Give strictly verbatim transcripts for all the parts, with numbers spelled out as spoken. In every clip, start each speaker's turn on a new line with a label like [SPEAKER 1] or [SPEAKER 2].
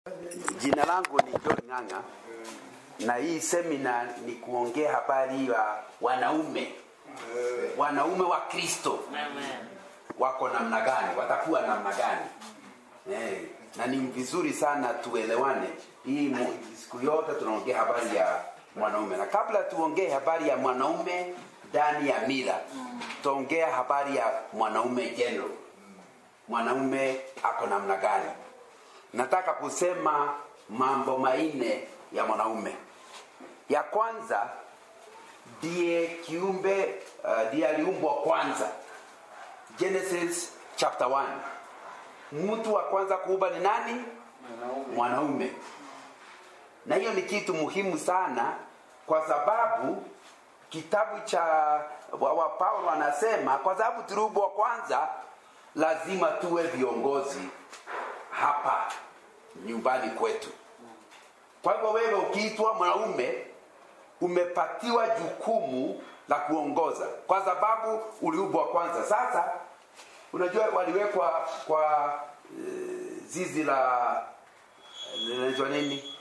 [SPEAKER 1] Jina langu ni John Ng'ang'a na hii semina ni kuongea habari ya wanaume. Wanaume wa Kristo. Wako namna gani? Watakuwa namna gani? Eh, na ni vizuri sana tuelewane. Hii siku yote tunaongea habari ya mwanaume. Na kabla tuongee habari ya mwanaume ndani ya mila, tuongea habari ya mwanaume general. Mwanaume ako namna gani? Nataka kusema mambo manne ya mwanaume. Ya kwanza, ndiye kiumbe, uh, ndiye aliumbwa kwanza. Genesis chapter one. Mtu wa kwanza kuumba ni nani? Mwanaume. Mwanaume. Na hiyo ni kitu muhimu sana kwa sababu kitabu cha wa Paulo anasema kwa sababu tuliumbwa kwanza lazima tuwe viongozi hapa nyumbani kwetu. Kwa hivyo wewe ukiitwa mwanaume umepatiwa jukumu la kuongoza kwa sababu uliumbwa kwanza. Sasa unajua waliwekwa kwa uh, zizi la linaitwa nini?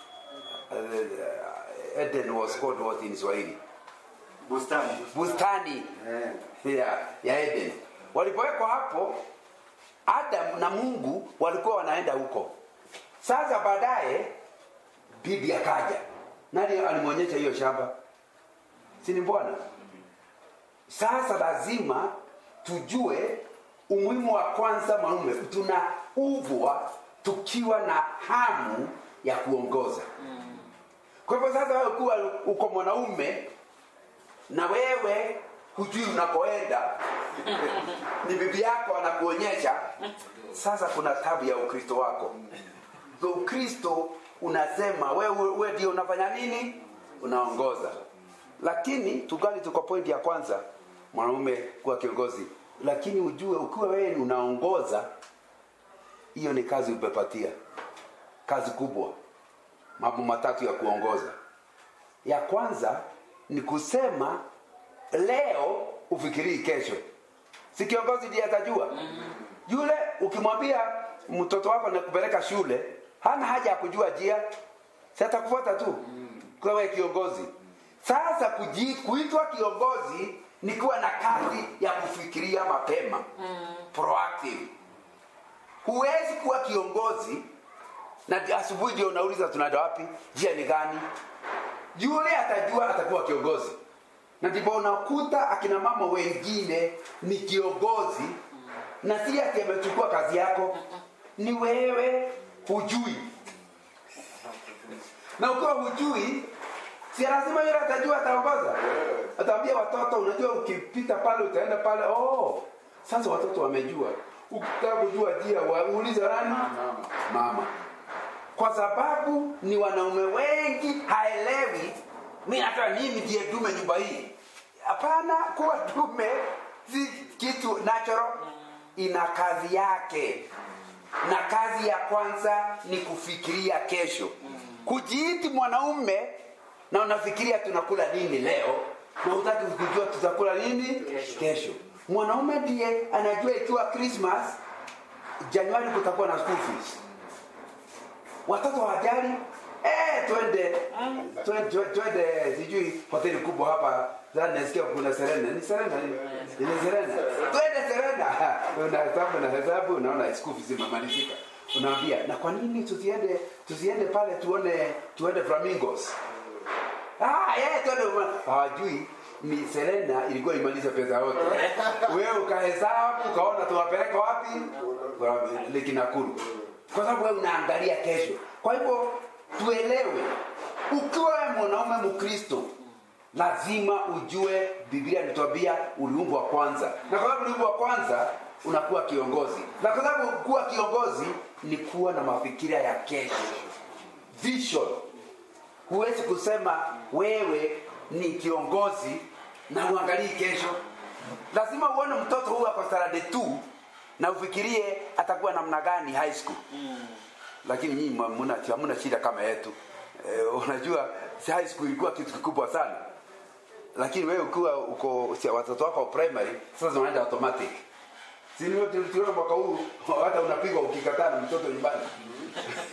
[SPEAKER 1] Uh, Eden was called what in Swahili?
[SPEAKER 2] Bustani.
[SPEAKER 1] Bustani. Yeah. Yeah, ya Eden. Walipowekwa hapo Adam na Mungu walikuwa wanaenda huko. Sasa baadaye bibi akaja. Nani alimwonyesha hiyo shamba? Si ni Bwana? Sasa lazima tujue umuhimu wa kwanza mwanaume. Tunauvwa tukiwa na hamu ya kuongoza. Kwa hivyo sasa wewe kuwa uko mwanaume na wewe hujui unakoenda, ni bibi yako anakuonyesha, sasa kuna tabu ya Ukristo wako. Kwa Ukristo unasema wewe wewe ndio unafanya nini? Unaongoza. Lakini tukali tuko point ya kwanza, mwanaume kuwa kiongozi. Lakini ujue ukiwa wewe unaongoza, hiyo ni kazi umepatia. Kazi kubwa. Mambo matatu ya kuongoza. Ya kwanza ni kusema leo ufikirii kesho. Si kiongozi ndiye atajua. Yule ukimwambia mtoto wako nakupeleka shule, hana haja ya kujua njia. Si atakufuata tu. Kwa wewe kiongozi. Sasa kuji, kuitwa kiongozi ni kuwa na kazi ya kufikiria mapema. Proactive. Huwezi kuwa kiongozi na asubuhi ndio unauliza tunaenda wapi? Njia ni gani? Yule atajua atakuwa kiongozi. Na ndipo unakuta akina mama wengine ni kiongozi na si ati amechukua kazi yako, ni wewe hujui. Na ukiwa hujui, si lazima yule atajua ataongoza. Ataambia watoto, unajua ukipita pale utaenda pale, oh, sasa watoto wamejua. Ukitaka kujua njia waulize nani? Mama. Mama. Kwa sababu ni wanaume wengi haelewi mimi hata mimi ndiye dume nyumba hii. Hapana, kuwa dume si kitu natural, ina kazi yake. Na kazi ya kwanza ni kufikiria kesho. Kujiiti mwanaume na unafikiria tunakula nini leo na hutaki kujua tutakula nini kesho. Mwanaume ndiye anajua ikiwa Christmas Januari kutakuwa na school fees. Watoto hawajali, eh twende twende twende sijui hoteli kubwa hapa. Sasa nasikia kuna Serena. Ni Serena ni? Ni Serena. Twende Serena. Unahesabu na hesabu unaona school fees imemalizika. Unaambia, na kwa nini tusiende tusiende pale tuone tuende flamingos? Ah, eh twende. Hawajui ni Serena ilikuwa imaliza pesa yote. Wewe ukahesabu ukaona tuwapeleka wapi? Lake Nakuru. Kwa sababu wewe unaangalia kesho. Kwa hivyo tuelewe, ukiwa mwanaume Mkristo lazima ujue Biblia inatuambia uliumbwa kwanza. Na kwa sababu uliumbwa kwanza unakuwa kiongozi. Na kwa sababu kuwa kiongozi ni kuwa na mafikiria ya kesho. Vision. Huwezi kusema wewe ni kiongozi na uangalie kesho. Lazima uone mtoto huyu kwa Saturday tu na ufikirie atakuwa namna gani high school. Mm. Lakini nyinyi mna hamna shida kama yetu. E, unajua si high school ilikuwa kitu kikubwa sana. Lakini wewe ukiwa uko si watoto wako primary sasa unaenda automatic. Si ndio tuliona mwaka huu hata unapigwa ukikataa mtoto nyumbani.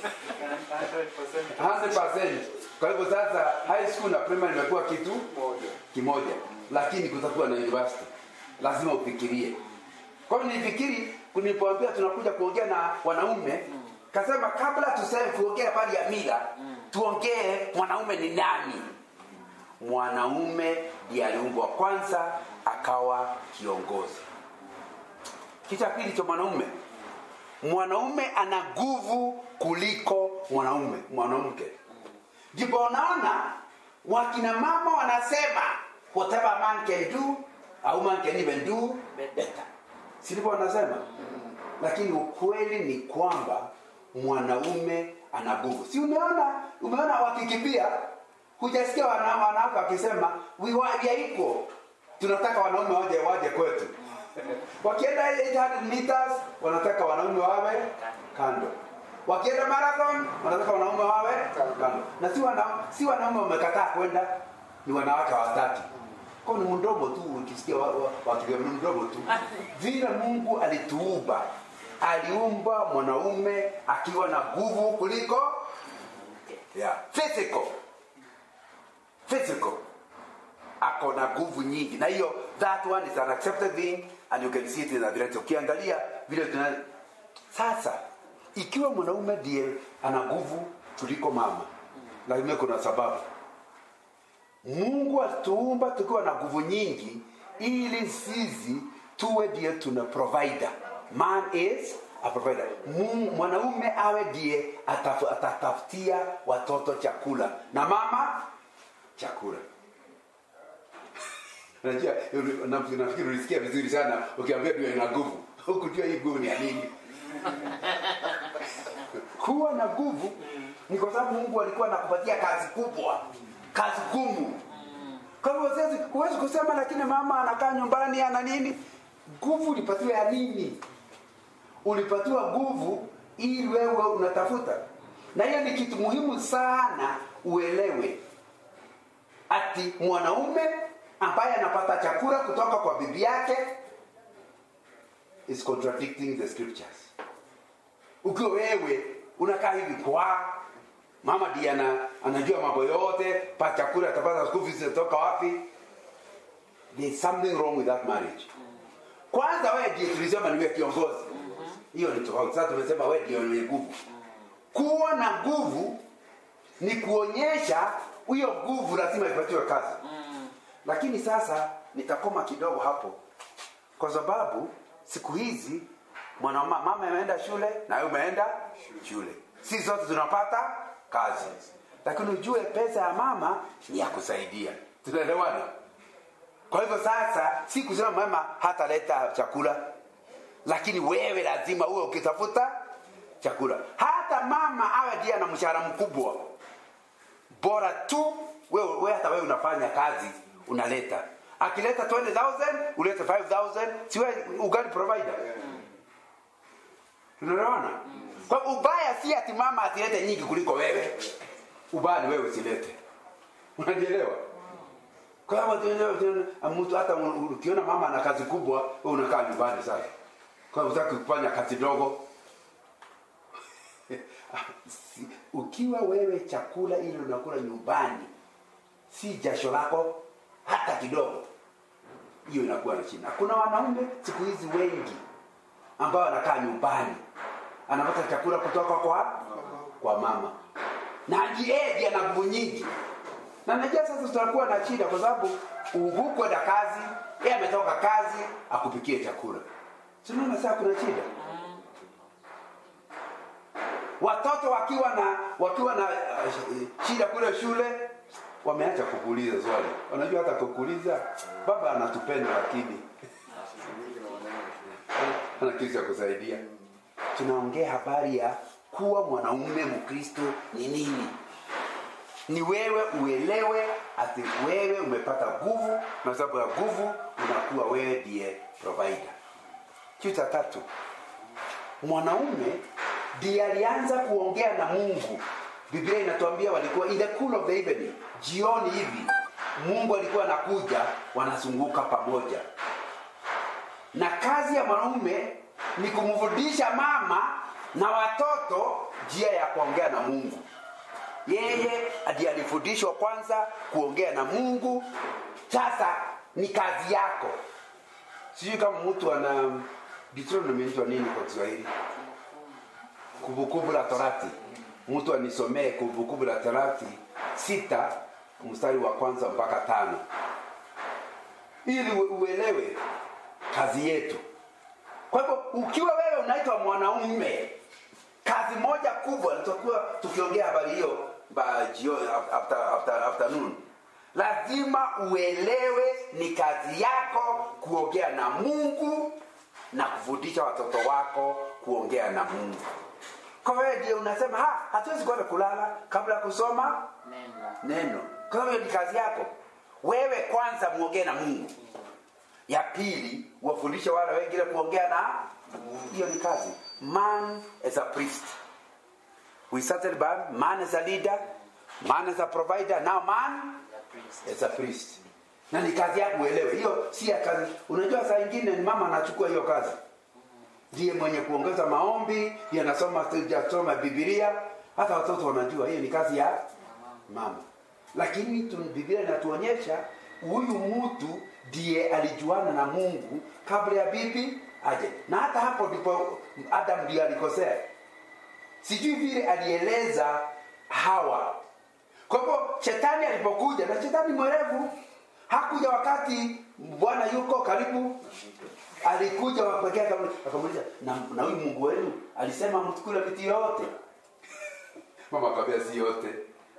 [SPEAKER 1] one hundred percent. Kwa hivyo sasa high school na primary imekuwa kitu moja kimoja, lakini kutakuwa na university lazima ufikirie. Kwa hiyo nilifikiri kunipoambia tunakuja kuongea na wanaume, kasema kabla tuseme tuongee habari ya mila, tuongee mwanaume ni nani. Mwanaume ndiye aliumbwa kwanza akawa kiongozi. Kitu cha pili cha mwanaume, mwanaume ana nguvu kuliko mwanaume mwanamke. Ndipo unaona wakina mama wanasema whatever a man can do, a woman can even do better. Sivyo wanasema? Lakini ukweli ni kwamba mwanaume ana nguvu. Si umeona umeona wakikimbia, hujasikia wanawake wakisema we are equal. Tunataka wanaume waje waje kwetu. Wakienda eight hundred meters wanataka wanaume wawe kando. Wakienda marathon wanataka wanaume wawe kando. Na si wana si wanaume wamekataa kwenda, ni wanawake watatu. Kwa ni mdomo tu ukisikia wakiwa mdomo tu. Vile Mungu alituumba, aliumba mwanaume akiwa na nguvu kuliko yeah, physical. Physical. Ako na nguvu nyingi. Na hiyo that one is an accepted thing and you can see it in the direct. Ukiangalia vile tuna sasa, ikiwa mwanaume ndiye ana nguvu kuliko mama, lazima kuna sababu. Mungu atuumba tukiwa na nguvu nyingi ili sisi tuwe ndiye tuna provider. Man is a provider. Mwanaume awe ndiye atatafutia watoto chakula na mama chakula. Unajua, nafikiri ulisikia vizuri sana ukiambia ndio ina nguvu. Hukujua hii nguvu ni ya nini? Kuwa na nguvu ni kwa sababu Mungu alikuwa anakupatia kazi kubwa, kazi ngumu. Kwa hivyo sasa huwezi kusema lakini mama anakaa nyumbani ana nini? Nguvu ulipatiwa ya nini? Ulipatiwa nguvu ili wewe unatafuta. Na hiyo ni kitu muhimu sana uelewe. Ati mwanaume ambaye anapata chakula kutoka kwa bibi yake is contradicting the scriptures. Ukiwa wewe unakaa hivi kwa mama ndiye anajua mambo yote, pa chakula atapata school fees kutoka wapi, there's something wrong with that marriage. Kwanza wewe ndiye tulisema ni wewe kiongozi. Hiyo ni tofauti. Sasa tumesema wewe ndiye mwenye nguvu. Kuwa na nguvu ni kuonyesha hiyo nguvu lazima ipatiwe kazi. Lakini sasa nitakoma kidogo hapo. Kwa sababu siku hizi mwana mama ameenda shule na wewe umeenda shule. Sisi zote tunapata kazi. Lakini ujue pesa ya mama ni ya kusaidia. Tunaelewana? Kwa hivyo sasa si kusema mama hataleta chakula, lakini wewe lazima uwe ukitafuta chakula. Hata mama awe ndiye ana mshahara mkubwa, bora tu wewe wewe hata wewe unafanya kazi unaleta. Akileta twenty thousand, uleta five thousand, si wewe ugali provider. Unaona? Kwa ubaya si ati mama asilete nyingi kuliko wewe. Ubaya ni wewe usilete. Unajielewa? Kwa sababu mtu hata ukiona mama ana kazi kubwa, wewe unakaa nyumbani sasa. Kwa sababu unataka kufanya kazi ndogo. Ukiwa wewe chakula ile unakula nyumbani si jasho lako hata kidogo, hiyo inakuwa na shida. Kuna wanaume siku hizi wengi ambao wanakaa nyumbani, anapata chakula kutoka kwa kwa mama, na yeye ana nguvu nyingi. Na najua sasa tutakuwa na shida kwa sababu uhuko na kazi, yeye ametoka kazi akupikie chakula. Tunaona sasa kuna shida. Watoto wakiwa na wakiwa na uh, shida kule shule, wameacha kukuuliza swali. Wanajua hata kukuuliza baba anatupenda lakini ana kitu cha kusaidia. Tunaongea habari ya kuwa mwanaume Mkristo ni nini? Ni wewe uelewe ati wewe umepata nguvu, na sababu ya nguvu unakuwa wewe ndiye provider. Kitu cha tatu, mwanaume ndiye alianza kuongea na Mungu. Biblia inatuambia walikuwa in the cool of the evening, jioni hivi Mungu alikuwa anakuja, wanazunguka pamoja. Na kazi ya mwanaume ni kumfundisha mama na watoto njia ya kuongea na Mungu. Yeye ndiye alifundishwa kwanza kuongea na Mungu. Sasa ni kazi yako. Sijui kama mtu ana Deuteronomy inaitwa nini kwa Kiswahili? Kumbukumbu la Torati. Mtu anisomee Kumbukumbu la Torati sita mstari wa kwanza mpaka tano. Ili uelewe kazi yetu. Kwa hivyo ukiwa wewe unaitwa mwanaume, kazi moja kubwa tutakuwa tukiongea habari hiyo after after afternoon. Lazima uelewe ni kazi yako kuongea na Mungu na kufundisha watoto wako kuongea na Mungu. Kwa hiyo ndio unasema ha hatuwezi kwenda kulala kabla ya kusoma neno. Neno. Kwa hiyo ni kazi yako. Wewe kwanza muongee na Mungu. Ya pili wafundishe wale wengine kuongea na hiyo ni kazi. Man is a priest. We started by man is a leader, man is a provider, now man is a priest. Na ni kazi yako uelewe. Hiyo si ya kazi. Unajua saa nyingine ni mama anachukua hiyo kazi. Ndiye mwenye kuongeza maombi, ndiye anasoma soma Biblia, hata watoto wanajua hiyo ni kazi ya mama. Lakini tu Biblia inatuonyesha huyu mtu ndiye alijuana na Mungu kabla ya bibi aje. Na hata hapo ndipo Adam ndiye alikosea. Sijui vile alieleza Hawa. Kwa hivyo shetani alipokuja, na shetani mwerevu, hakuja wakati Bwana yuko karibu. Alikuja wakati akamuuliza, na, na huyu Mungu wenu alisema mtukule miti yote. Mama akamwambia si yote.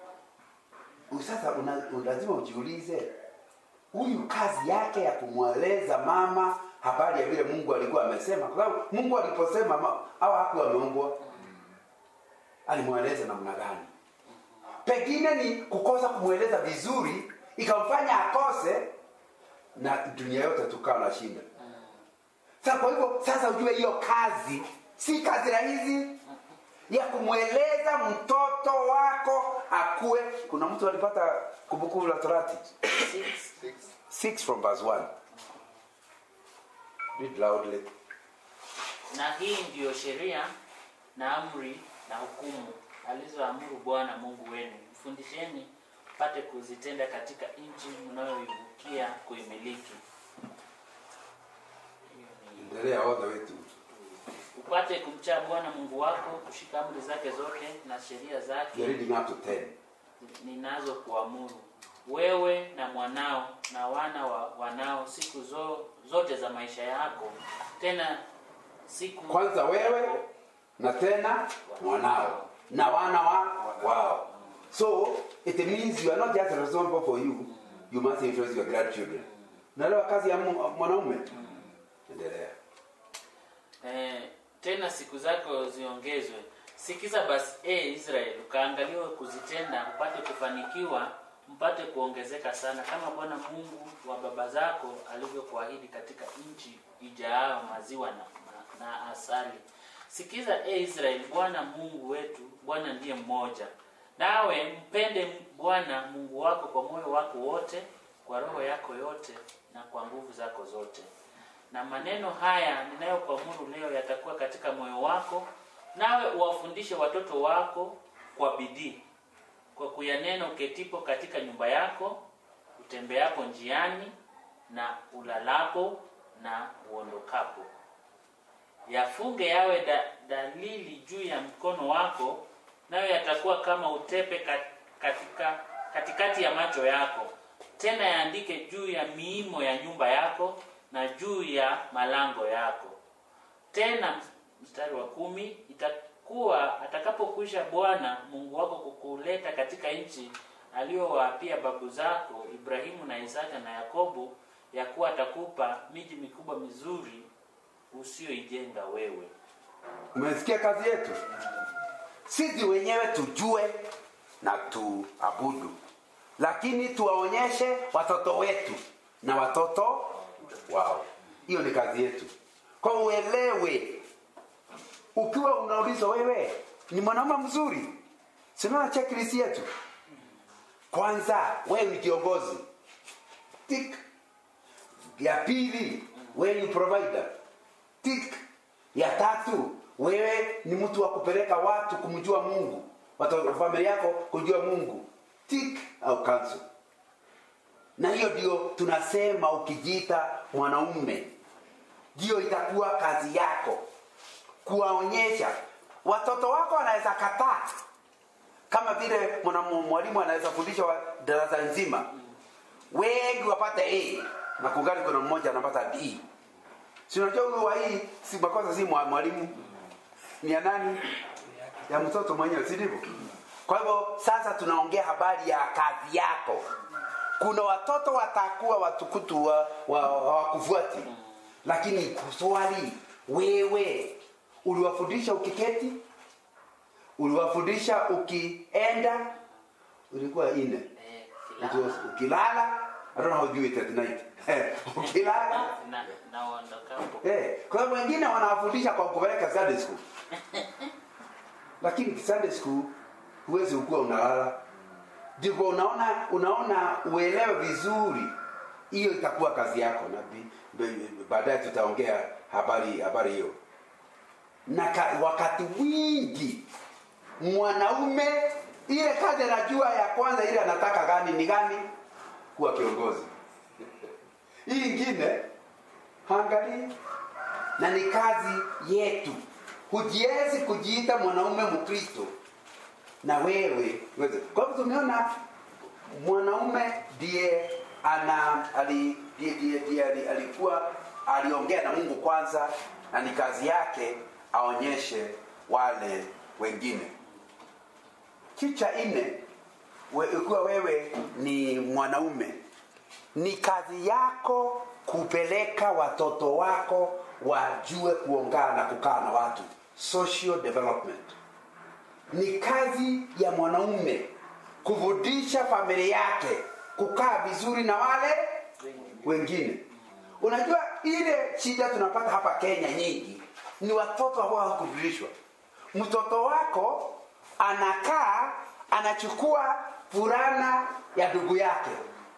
[SPEAKER 1] Sasa una, lazima ujiulize, huyu kazi yake ya kumweleza mama habari ya vile Mungu alikuwa amesema. Kwa sababu Mungu aliposema au hakuwa ameongwa, alimweleza namna gani? Pengine ni kukosa kumweleza vizuri ikamfanya akose, na dunia yote tukawa na shinda. Sasa kwa hivyo sasa ujue hiyo kazi si kazi rahisi ya kumweleza mtoto wako akue. Kuna mtu alipata Kumbukumbu la Torati six from verse one. Read loudly.
[SPEAKER 2] Na hii ndiyo sheria na amri na hukumu alizoamuru Bwana Mungu wenu, mfundisheni pate kuzitenda katika nchi mnayoivukia kuimiliki.
[SPEAKER 1] Endelea all the way to.
[SPEAKER 2] Upate kumcha Bwana Mungu wako, kushika amri zake zote na sheria zake.
[SPEAKER 1] You're reading up to ten.
[SPEAKER 2] Ninazo kuamuru wewe na mwanao na wana wa wanao siku zo, zote za maisha yako. Tena siku
[SPEAKER 1] kwanza wewe na tena mwanao na wana wa wao. So it means you are not just responsible for you, you must influence your grandchildren. Naelewa kazi ya mwanaume. Endelea.
[SPEAKER 2] Eh, tena siku zako ziongezwe. Sikiza basi e Israeli, ukaangaliwe kuzitenda, upate kufanikiwa, mpate kuongezeka sana, kama Bwana Mungu wa baba zako alivyokuahidi, katika nchi ijaao maziwa na, na, na asali. Sikiza e Israeli, Bwana Mungu wetu, Bwana ndiye mmoja. Nawe mpende Bwana Mungu wako kwa moyo wako wote, kwa roho yako yote na kwa nguvu zako zote. Na maneno haya ninayokuamuru leo yatakuwa katika moyo wako, nawe uwafundishe watoto wako kwa bidii, kwa kuyanena uketipo katika nyumba yako, utembeapo njiani, na ulalapo na uondokapo. Yafunge yawe da, dalili juu ya mkono wako, nawe yatakuwa kama utepe katika katikati ya macho yako. Tena yaandike juu ya miimo ya nyumba yako na juu ya malango yako. Tena mstari wa kumi, itakuwa atakapokwisha Bwana Mungu wako kukuleta katika nchi aliyowaapia babu zako Ibrahimu na Isaka na Yakobo, ya kuwa atakupa miji mikubwa mizuri usioijenga wewe.
[SPEAKER 1] Umesikia kazi yetu? Sisi wenyewe tujue na tuabudu, lakini tuwaonyeshe watoto wetu na watoto wao. Hiyo ni kazi yetu. Kwa uelewe, ukiwa unaulizwa wewe ni mwanaume mzuri, sina checklist yetu. Kwanza wewe ni kiongozi, tick. Ya pili wewe ni provider, tick. Ya tatu wewe ni mtu wa kupeleka watu kumjua Mungu, watu familia yako kujua Mungu, tick au cancel. Na hiyo ndio tunasema ukijiita mwanaume, ndio itakuwa kazi yako kuwaonyesha. Watoto wako wanaweza kataa, kama vile mwalimu anaweza fundisha darasa nzima wengi wapate A na kungali kuna mmoja anapata D. Si unajua huyo wa hii si makosa, si mwalimu, ni ya nani? Ya mtoto mwenyewe, si ndivyo? Kwa hivyo sasa tunaongea habari ya kazi yako. Kuna watoto watakuwa watukutu wa, wa, wa kufuati, lakini swali, wewe uliwafundisha ukiketi? Uliwafundisha ukienda? Ulikuwa ine ukilala? I don't know how you do it at night. Ukilala
[SPEAKER 2] na naondoka hapo.
[SPEAKER 1] Eh, kwa hiyo wengine wanawafundisha kwa kupeleka Sunday school. Lakini Sunday school huwezi ukua unalala. Ndipo unaona unaona uelewe vizuri. Hiyo itakuwa kazi yako, na baadaye tutaongea habari habari hiyo. Na wakati wingi mwanaume ile kazi anajua ya kwanza ile anataka gani ni gani? Kuwa kiongozi. Hii nyingine angalia, na ni kazi yetu. Hujiwezi kujiita mwanaume Mkristo na wewe wewe. Kwa hivyo tumeona mwanaume ndiye ana ali ndiye ndiye alikuwa aliongea na Mungu kwanza, na ni kazi yake aonyeshe wale wengine. Kicha ine, ukiwa wewe ni mwanaume, ni kazi yako kupeleka watoto wako wajue kuongea na kukaa na watu, social development. Ni kazi ya mwanaume kufundisha familia yake kukaa vizuri na wale wengine. Unajua ile shida tunapata hapa Kenya nyingi ni watoto ambao hawakufundishwa. Mtoto wako anakaa anachukua fulana ya ndugu yake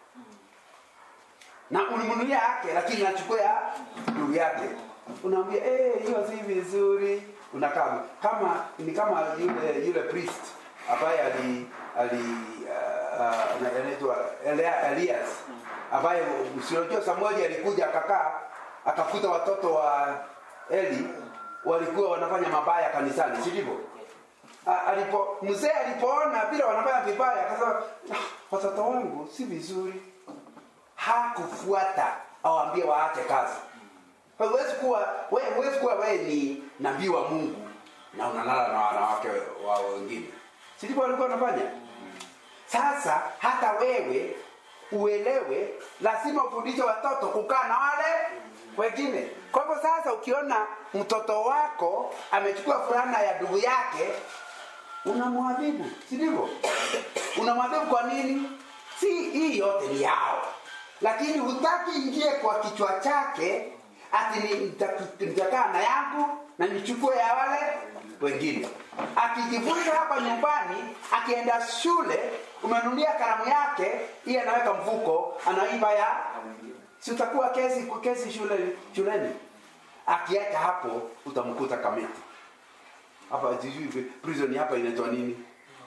[SPEAKER 1] na ulimnunulia yake, lakini anachukua ya ndugu yake. Unaambia eh, hiyo si vizuri. Unakaa kama ni kama yule yule priest ambaye ali ali uh, anaitwa Elias, ambaye msiojua Samuel alikuja akakaa akakuta watoto wa Eli walikuwa wanafanya mabaya kanisani, si ndivyo? Alipo mzee alipoona vile wanafanya vibaya akasema, watoto wangu si vizuri. Hakufuata awaambie waache kazi. Huwezi kuwa wewe huwezi kuwa wewe ni nabii wa Mungu na unalala na wanawake wa wengine. Si ndivyo walikuwa wanafanya? Sasa hata wewe uelewe, lazima ufundishe watoto kukaa na wale wengine. Kwa hivyo sasa ukiona mtoto wako amechukua fulana ya ndugu yake, unamwadhibu, si ndivyo? Unamwadhibu kwa nini? Si hii yote ni yao. Lakini hutaki ingie kwa kichwa chake ati nitakaa na yangu na nichukue ya wale wengine. Akijifunza hapa nyumbani, akienda shule, umenunulia kalamu yake, yeye anaweka mfuko, anaiba ya, si utakuwa kesi kwa kesi shule shuleni. Akiacha hapo utamkuta kamiti. Hapa jijui prison hapa inaitwa nini?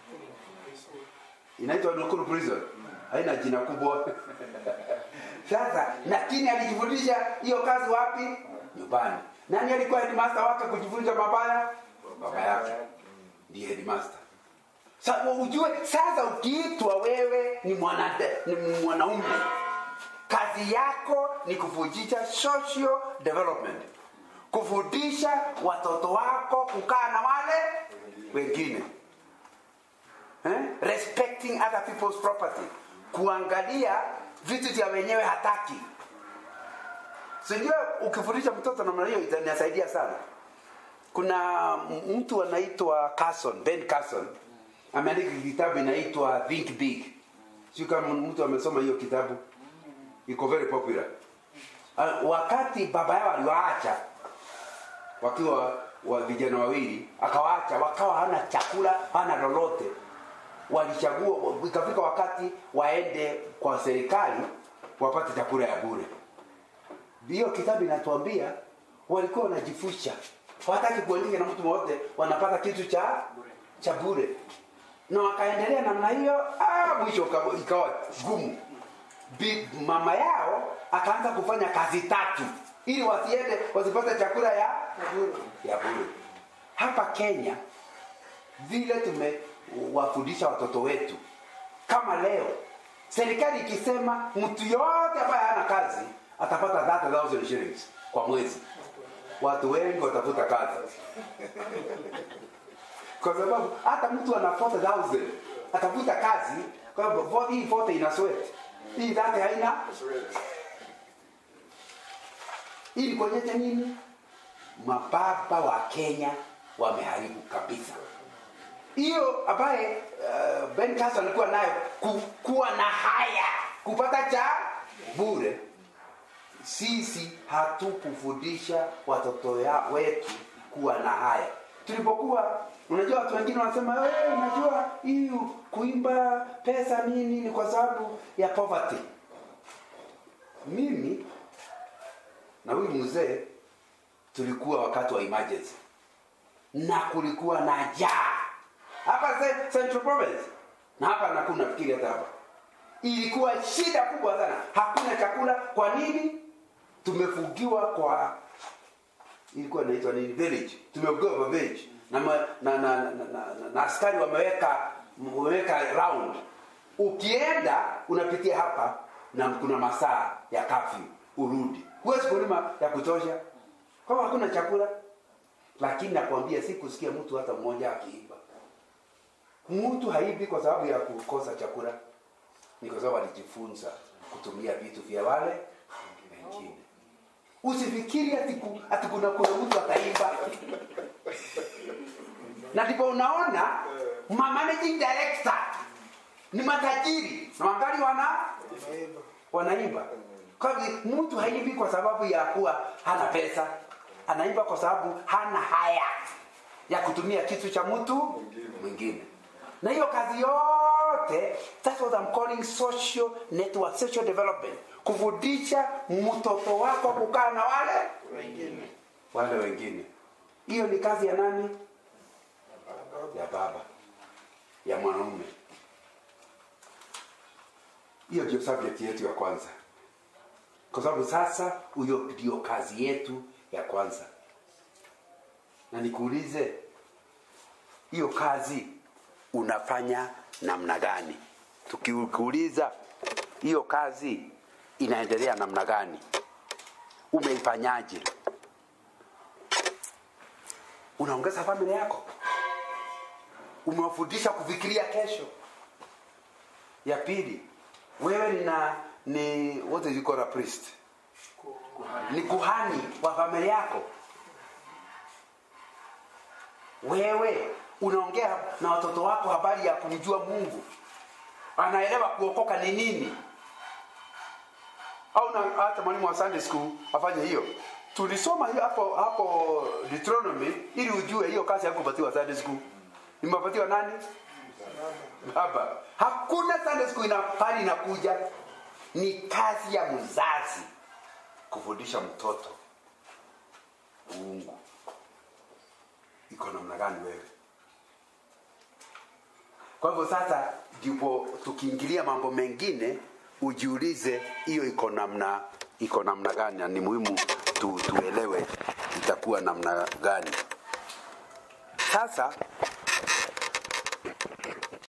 [SPEAKER 1] Inaitwa Nakuru prison. Haina jina kubwa. Sasa lakini alijifundisha hiyo kazi wapi? Nyumbani. Nani alikuwa headmaster wake kujifundisha mabaya? Baba yake. Ndiye headmaster. Sasa ujue sasa ukiitwa wewe ni mwanade, ni mwanaume, kazi yako ni kufundisha social development. Kufundisha watoto wako kukaa na wale wengine. Eh? Respecting other people's property. Kuangalia vitu vya wenyewe hataki. Sio ukifundisha mtoto namna hiyo itasaidia sana. Kuna mtu anaitwa Carson, Ben Carson. Ameandika kitabu inaitwa Think Big. Sio kama mtu amesoma hiyo kitabu. Iko very popular. Uh, wakati baba yao aliwaacha wakiwa wa vijana wawili, akawaacha wakawa hana chakula, hana lolote. Walichagua ikafika wakati waende kwa serikali wapate chakula ya bure. Hiyo kitabu inatuambia walikuwa wanajifusha hawataki kuandika na mtu wote, wanapata kitu cha cha bure. Na wakaendelea namna hiyo, ah mwisho ikawa gumu. Mama yao akaanza kufanya kazi tatu ili wasiende wasipate chakula ya ya bure. Hapa Kenya vile tumewafundisha watoto wetu, kama leo serikali ikisema mtu yote ambaye hana kazi atapata thirty thousand shillings kwa mwezi, watu wengi watafuta kazi. Kwa sababu hata mtu ana forty thousand atafuta kazi, kwa sababu hii forty ina sweat, hii thirty haina. Ili kuonyesha nini? Mababa wa Kenya wameharibu kabisa. Hiyo ambaye uh, Ben Carson alikuwa nayo ku, kuwa na haya kupata cha bure. Sisi hatukufundisha watoto ya wetu kuwa na haya. Tulipokuwa, unajua watu wengine wanasema wewe unajua hii kuimba pesa nini ni kwa sababu ya poverty. Mimi na huyu mzee tulikuwa wakati wa emergency na kulikuwa na njaa hapa Central Province, na hapa na kuna fikiri hata hapa ilikuwa shida kubwa sana, hakuna chakula. Kwa nini? Tumefugiwa kwa, ilikuwa inaitwa nini, village, tumefugiwa kwa village na na na, na, na, na, na askari wameweka wameweka round. Ukienda unapitia hapa na kuna masaa ya curfew urudi, huwezi kulima ya kutosha kwa hakuna chakula. Lakini nakwambia sikusikia mtu hata mmoja akiiba. Mtu haibi kwa sababu ya kukosa chakula, ni kwa sababu alijifunza kutumia vitu vya wale wengine. Usifikiri ati ati kuna kuna mtu ataiba. Na ndipo unaona ma managing director ni matajiri na wangali wana wanaiba. Kwa hivyo mtu haibi kwa sababu ya kuwa hana pesa, anaiba kwa sababu hana haya ya kutumia kitu cha mtu mwingine. Na hiyo kazi yote, that's what I'm calling social network, social development. Kufundisha mtoto wako kukaa na wale wengine. Wale wengine. Hiyo ni kazi ya nani? Ya baba. Ya mwanaume. Hiyo ndio subject yetu ya kwanza. Kwa sababu sasa hiyo ndio kazi yetu ya kwanza. Na nikuulize, hiyo kazi unafanya namna gani? Tukikuuliza hiyo kazi inaendelea namna gani, umeifanyaje? Unaongeza familia yako? Umewafundisha kufikiria kesho? Ya pili, wewe ni na ni what is you call a priest? Kuhani. Ni kuhani wa familia yako. Wewe unaongea na watoto wako habari ya kumjua Mungu, anaelewa kuokoka ni nini? Au na hata mwalimu wa Sunday school afanye hiyo? Tulisoma hiyo hapo hapo Deuteronomy ili ujue hiyo kazi yako kupatiwa Sunday school. Nimepatiwa nani? Baba. Hakuna Sunday school ina pali inakuja. Ni kazi ya mzazi kufundisha mtoto Mungu. Iko namna gani wewe? Kwa hivyo sasa ndipo tukiingilia mambo mengine ujiulize hiyo iko namna iko namna gani, na ni muhimu tu, tuelewe itakuwa namna gani. Sasa